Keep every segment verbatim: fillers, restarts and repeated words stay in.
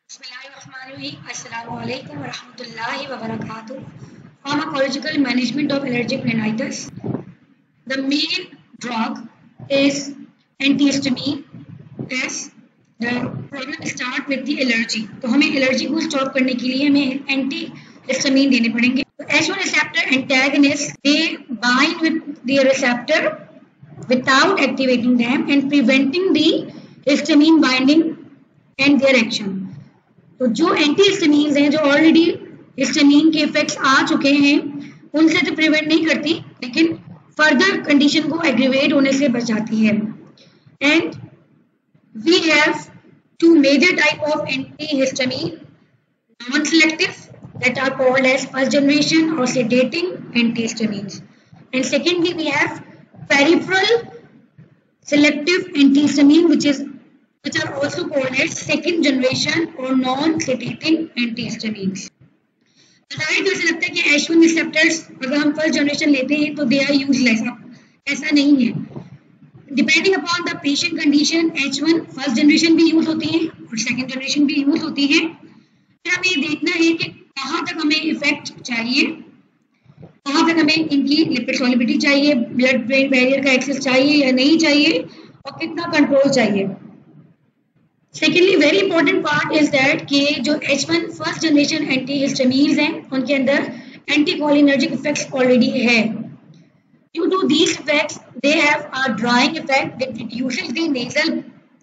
Bismillahirrahmanirrahim. Assalamu alaikum wa rahmatullahi wa barakatuh. Pharmacological management of allergic rhinitis. The main drug is antihistamine as the problem start with the allergy. तो हमें allergy को stop करने के लिए हमें antihistamine देने पड़ेंगे. तो H one receptor antagonists they bind with the receptor without activating them and preventing the histamine binding and their action. तो जो एंटीहिस्टामिन्स हैं जो ऑलरेडी हिस्टामिन के इफेक्ट्स आ चुके हैं उनसे तो प्रिवेंट नहीं करती लेकिन फर्दर कंडीशन को एग्रीवेट होने से बचाती है. And we have two major type of antihistamine, non selective that are called as first generation और sedating antihistamines, and secondly we have peripheral selective antihistamine which is which are also called as second generation or non-sedating antihistamines. बताइए तो ऐसा लगता है कि H one receptors अगर हम first generation लेते हैं तो दे आर यूजलेस. ऐसा नहीं है. Depending upon the patient condition H one first generation भी यूज होती है और सेकंड जनरेशन भी यूज होती है. फिर हमें ये देखना है कि कहाँ तक हमें इफेक्ट चाहिए, कहाँ तक हमें इनकी लिपिड सॉल्युबिलिटी चाहिए, ब्लड ब्रेन बैरियर का एक्सेस चाहिए या नहीं चाहिए और कितना कंट्रोल चाहिए. Secondly very important part is that कि जो H one first generation antihistamines हैं उनके अंदर एंटीकोलिनर्जिक इफेक्ट्स ऑलरेडी है. Due to these effects they have a drying effect that reduces the nasal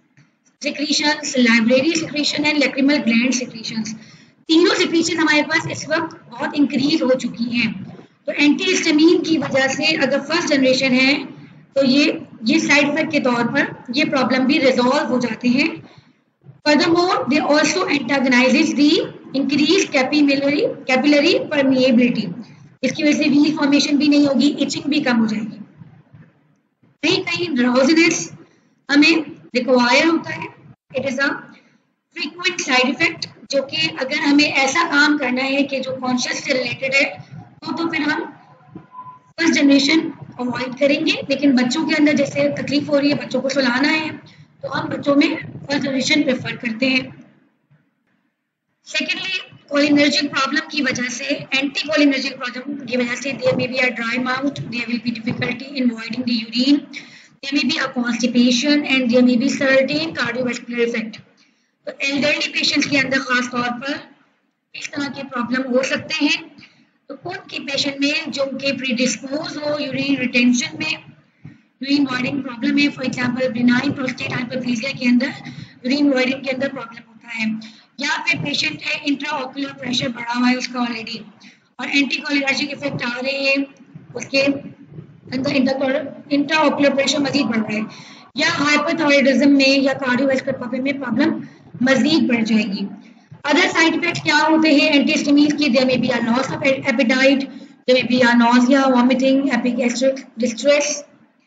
secretions, library secretion and lacrimal gland secretions. तीनों secretion हमारे पास इस वक्त बहुत इंक्रीज हो चुकी हैं. तो एंटीहिस्टामिन की वजह से अगर फर्स्ट जनरेशन है तो ये ये साइड इफेक्ट के तौर पर ये प्रॉब्लम भी रिजॉल्व हो जाते हैं. Furthermore, they also antagonizes the increased capillary capillary permeability. इसकी वजह से व्हील फॉर्मेशन भी नहीं होगी, इचिंग भी कम हो जाएगी. कहीं कहीं ड्राउजीनेस हमें रिक्वायर होता है. It is a frequent side effect जो कि अगर हमें ऐसा काम करना है कि जो कॉन्शियस से रिलेटेड है तो तो फिर हम फर्स्ट जनरेशन अवॉइड करेंगे. लेकिन बच्चों के अंदर जैसे तकलीफ हो रही है, बच्चों को सुलाना है तो हम बच्चों में फर्स्ट जनरेशन प्रेफर करते हैं. सेकेंडली कोलिनर्जिक प्रॉब्लम की वजह से, एंटी कोलिनर्जिक प्रॉब्लम की वजह से there may be a dry mouth, there will be difficulty in avoiding the urine, there may be a constipation and there may be certain cardiovascular effect. तो elderly patients के अंदर खास तौर पर इस तरह के प्रॉब्लम हो सकते हैं. तो उनके पेशेंट में जो उनके प्रीडिस्पोज हो यूरिन रिटेंशन में, यूरिन वॉइडिंग प्रॉब्लम है, for example benign prostate hyperplasia के अंदर यूरिन वॉइडिंग के अंदर प्रॉब्लम होता है, या फिर पेशेंट है इंट्राऑक्यूलर प्रेशर बढ़ा हुआ है उसका ऑलरेडी और एंटीकोलिनर्जिक इफेक्ट आ रहे हैं, उसके अंदर इंट्राऑक्यूलर प्रेशर मजीद बढ़ रहा है, या हाइपोथायराइडिज्म में या कार्डियोवास्कुलर प्रॉब्लम में प्रॉब्लम मजीद बढ़ जाएगी. अदर साइड इफेक्ट्स क्या होते हैं एंटीहिस्टामिन की? There may be a loss of appetite, there may be a nausea, vomiting, epigastric distress.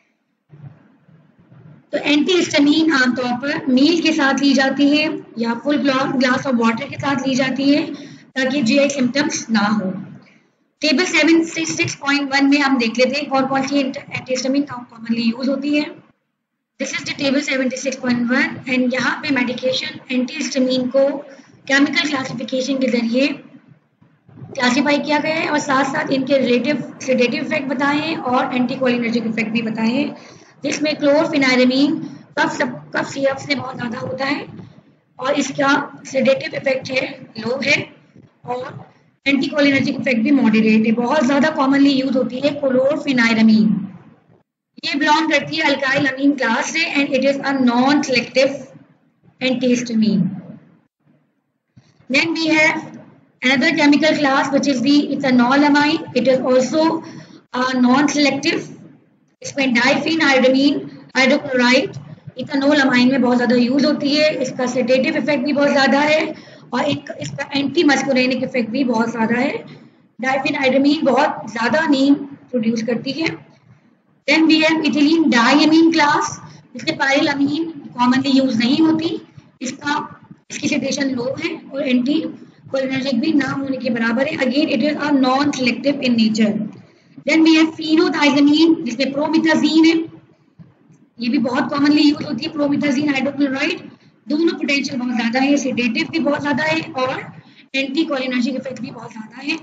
तो एंटीहिस्टामिन आमतौर पर मील के साथ ली जाती है या फुल ग्लास ऑफ वाटर के साथ ली जाती है ताकि जीआई सिम्टम्स ना हो. Table seventy six point one में हम देख लेते हैं कौन कौन सी एंटीहिस्टामिन कॉमनली यूज होती है. This is the table seventy six point one and यहाँ पे मेडिकेशन एंटीहिस्टामिन को केमिकल क्लासिफिकेशन के जरिए क्लासीफाई किया गया है और साथ साथ इनके रिलेटिव सेडेटिव इफेक्ट बताए हैं और एंटीकोलिनर्जिक इफेक्ट भी बताए हैं, जिसमें क्लोरफिनाइरामीन कफ कफ सिरप से बहुत ज़्यादा होता है और इसका सेडेटिव इफेक्ट है लो है और एंटीकोलिनर्जिक इफेक्ट भी मॉडरेट है. बहुत ज़्यादा कॉमनली यूज होती है क्लोरफिनाइरामीन. ये बिलोंग करती है अल्काइल अमीन क्लास से and it is a non selective antihistamine. Then we have another chemical class which is the ethanolamine. It is also a non-selective. इसमें डाइफेनाइरामीन हाइड्रोक्लोराइड इथानोलामाइन में बहुत ज़्यादा यूज होती है. इसका सेडेटिव इफेक्ट भी बहुत ज़्यादा है और एक इसका एंटी मस्कुरेनिक इफेक्ट भी बहुत ज़्यादा है. डाइफेनाइरामीन बहुत ज़्यादा नीम प्रोड्यूस करती है. Then we have ethylene diamine class, जिसमें पायरिलअमीन कॉमनली यूज नहीं होती. इसका इसकी सेडेशन लो है और एंटी कोलिनर्जिक भी ना होने के बराबर है. Again it is a non selective in nature. Then we have phenothiazine जिसमें प्रोमिथाजीन है, ये भी बहुत कॉमनली यूज होती है. प्रोमिथाजीन हाइड्रोक्लोराइड दोनों पोटेंशियल बहुत ज़्यादा है, सेडेटिव भी बहुत ज़्यादा है और एंटी कोलिनर्जिक इफेक्ट भी बहुत ज़्यादा है।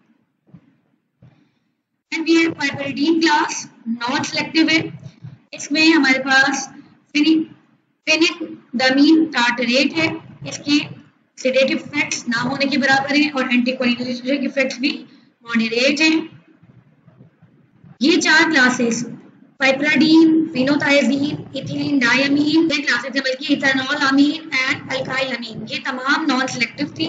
And we have piperidine class, non selective है। इसमें हमारे पास फेनिडामीन टार्टरेट है, इसके सेडेटिव इफेक्ट्स ना होने के बराबर हैं और एंटी कोलिनर्जिक इफेक्ट्स भी मॉडरेट हैं। ये चार classes piperidine, phenothiazine, ethylene diamine, ये क्लासेस है, बल्कि ethanol amine and alkyl amine, ये तमाम नॉन सिलेक्टिव थी।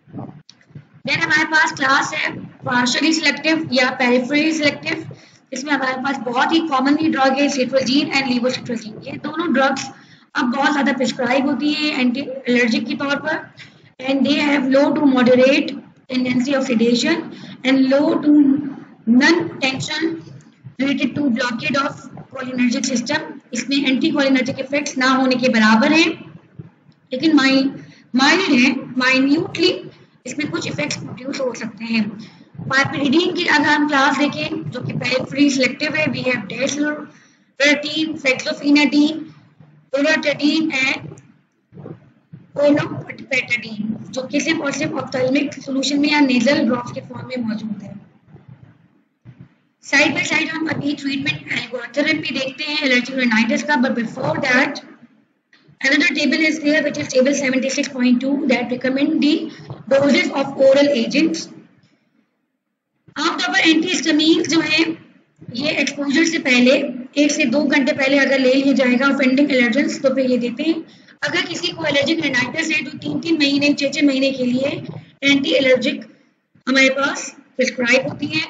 देन हमारे पास क्लास है पार्शियली सिलेक्टिव या पेरिफेरली सिलेक्टिव, इसमें हमारे पास बहुत ही कॉमनली ड्रग है सिट्रोजीन एंड लीवोसिट्रोजीन। ये दोनों ड्रग्स अब बहुत ज़्यादा प्रिस्क्राइब होती है एंटी एलर्जिक के तौर पर, and they have low to moderate tendency of sedation and low to none tension related to blockade of cholinergic system. इसमें एंटी कोलिनर्जिक इफेक्ट्स ना होने के बराबर हैं, लेकिन माइल्ड है, माइन्यूटली इसमें कुछ इफेक्ट्स प्रोड्यूस हो सकते हैं। पाइपरिडीन की अगर हम क्लास देखें जो कि पेरिफेरली सिलेक्टिव है, we have desloratadine, fexofenadine, loratadine and olopatadine, जो कि सिर्फ और सिर्फ ऑप्थेल्मिक सॉल्यूशन में या नेजल ड्रॉप्स के फॉर्म में मौजूद है। साइड बाय साइड हम अभी ट्रीटमेंट एल्गोरिथम भी देखते हैं एलर्जिक राइनाइटिस का, but before that another table is there which is table seventy-six point two that recommend the doses of oral agents. आमतौर पर एंटीहिस्टामिन्स जो है ये एक्सपोजर से पहले एक से दो घंटे पहले अगर ले लिया जाएगा ऑफेंडिंग एलर्जेंस तो फिर ये देते हैं। अगर किसी को एलर्जिक राइनाइटिस है तो तीन तीन महीने छः छः महीने के लिए एंटी एलर्जिक हमारे पास प्रिस्क्राइब होती है।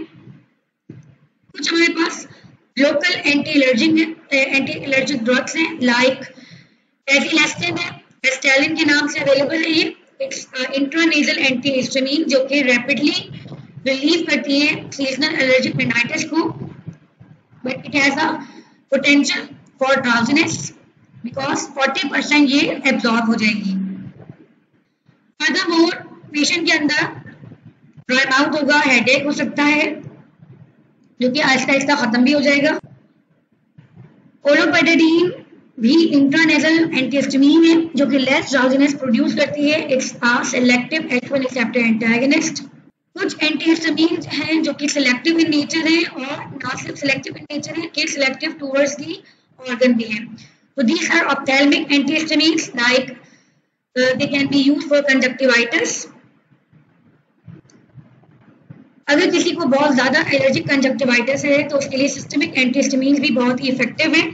कुछ हमारे पास local anti allergic anti allergic drugs हैं लाइक एजिलेस्टिन है, एस्टेलिन के नाम से अवेलेबल है। ये इट्स इंट्रानेजल एंटीहिस्टामिन जो कि रैपिडली रिलीव करती है सीजनल एलर्जिक राइनाइटिस को, but it has a potential for drowsiness because forty percent ये एब्जॉर्ब हो जाएगी। फर्दरमोर पेशेंट के अंदर ड्राई माउथ होगा, हेडेक हो सकता है जो कि आहिस्ता आहिस्ता खत्म भी हो जाएगा। ओलोपेटाडीन भी इंट्रानेजल एंटीहिस्टामिन है जो कि लेस ड्राउजीनेस प्रोड्यूस करती है। It's a selective H one receptor antagonist. कुछ एंटीहिस्टामिन हैं जो कि सिलेक्टिव इन नेचर है और ना सिर्फ सिलेक्टिव इन नेचर है कि सिलेक्टिव टुवर्ड्स दी ऑर्गन भी है। तो these are ophthalmic antihistamine like they can be used for conjunctivitis. अगर किसी को बहुत ज़्यादा एलर्जिक कंजक्टिवाइटिस है तो उसके लिए सिस्टमिक एंटीहिस्टामिन भी बहुत ही इफेक्टिव है।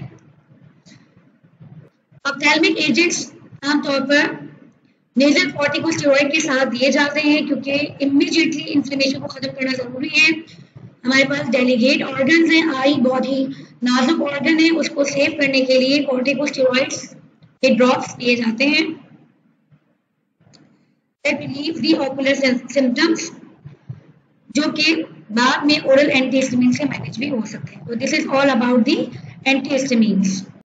ऑप्थेल्मिक एजेंट्स आमतौर पर नेजल कॉर्टिकोस्टेरॉइड के साथ दिए जाते हैं क्योंकि इमीडिएटली इन्फ्लेमेशन को खत्म करना जरूरी है। हमारे पास डेलीगेट ऑर्गन्स हैं, आई बहुत ही नाजुक ऑर्गन है, उसको सेव करने के लिए कॉर्टिकोस्टेरॉइड्स के ड्रॉप्स दिए जाते हैं। That relieve the ocular symptoms जो कि बाद में ओरल एंटीहिस्टामिन से मैनेज भी हो सकते हैं। तो this is all about the antihistamines.